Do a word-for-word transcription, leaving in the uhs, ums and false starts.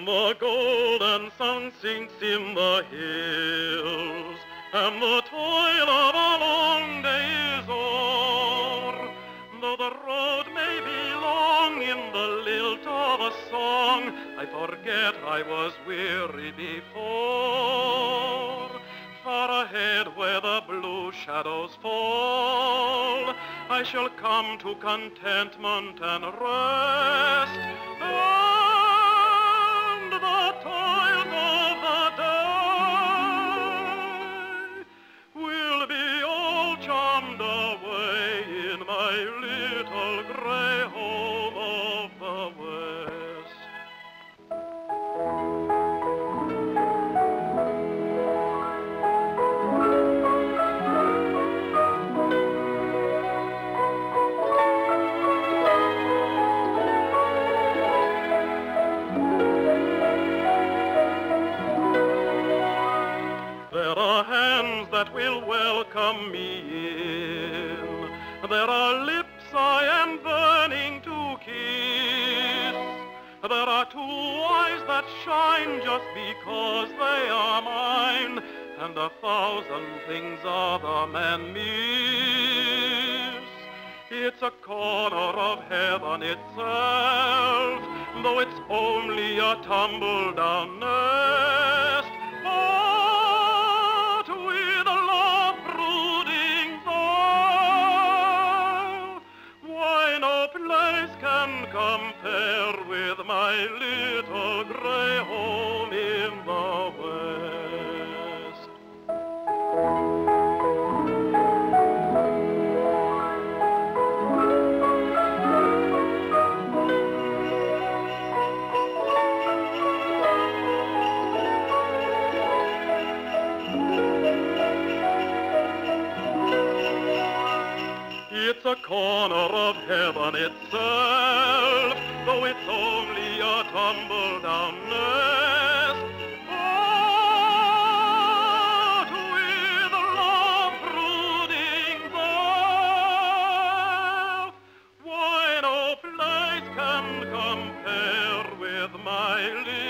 When the golden sun sinks in the hills, and the toil of a long day is o'er, though the road may be long in the lilt of a song, I forget I was weary before. Far ahead where the blue shadows fall, I shall come to contentment and rest. And the toils of the day will be all charmed away in my little gray home of the West. There are hands that will welcome me in. There are lips I am burning to kiss. There are two eyes that shine just because they are mine, and a thousand things other men miss. It's a corner of heaven itself, though it's only a tumble-down nest. But with a love brooding there, why no place can compare with my little gray home in the West. It's a corner of heaven itself, though it's only a tumble-down nest. But with love brooding there, why no place can compare with my